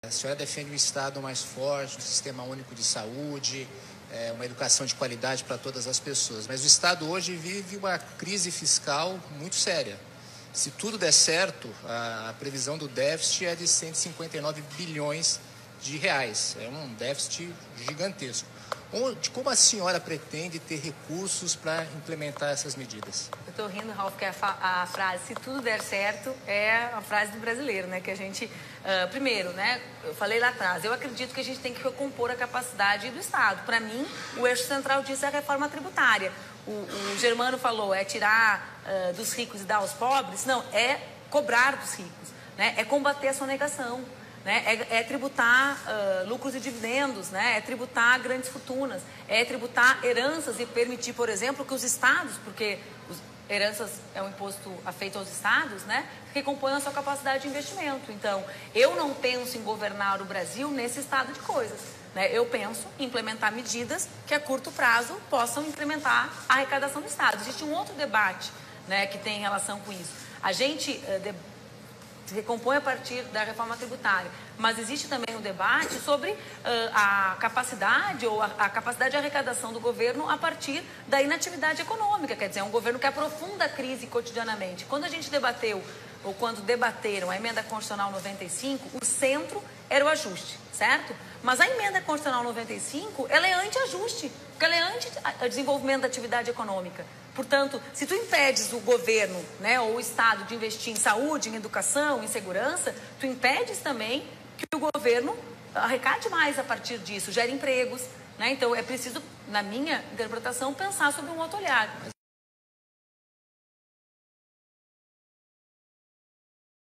A senhora defende um Estado mais forte, um sistema único de saúde, uma educação de qualidade para todas as pessoas. Mas o Estado hoje vive uma crise fiscal muito séria. Se tudo der certo, a previsão do déficit é de 159 bilhões de reais. É um déficit gigantesco. Como a senhora pretende ter recursos para implementar essas medidas? Eu estou rindo, Ralf, que a frase, se tudo der certo, é a frase do brasileiro, né? Que a gente, primeiro, né? Eu falei lá atrás, eu acredito que a gente tem que recompor a capacidade do Estado. Para mim, o eixo central disso é a reforma tributária. O Germano falou, é tirar dos ricos e dar aos pobres? Não, é cobrar dos ricos, né? É combater a sonegação. Né? É tributar lucros e dividendos, né? É tributar grandes fortunas, é tributar heranças e permitir, por exemplo, que os estados, porque heranças é um imposto afeito aos estados, né? Que componham a sua capacidade de investimento. Então, eu não penso em governar o Brasil nesse estado de coisas. Né? Eu penso em implementar medidas que a curto prazo possam incrementar a arrecadação do Estado. Existe um outro debate, né, que tem relação com isso. A gente se recompõe a partir da reforma tributária, mas existe também um debate sobre a capacidade ou a capacidade de arrecadação do governo a partir da inatividade econômica, quer dizer, é um governo que aprofunda a crise cotidianamente. Quando a gente debateu, ou quando debateram a emenda constitucional 95, o centro era o ajuste, certo? Mas a emenda constitucional 95, ela é anti-ajuste, porque ela é anti-desenvolvimento da atividade econômica. Portanto, se tu impedes o governo, né, ou o Estado de investir em saúde, em educação, em segurança, tu impedes também que o governo arrecade mais a partir disso, gere empregos, né? Então, é preciso, na minha interpretação, pensar sobre um outro olhar.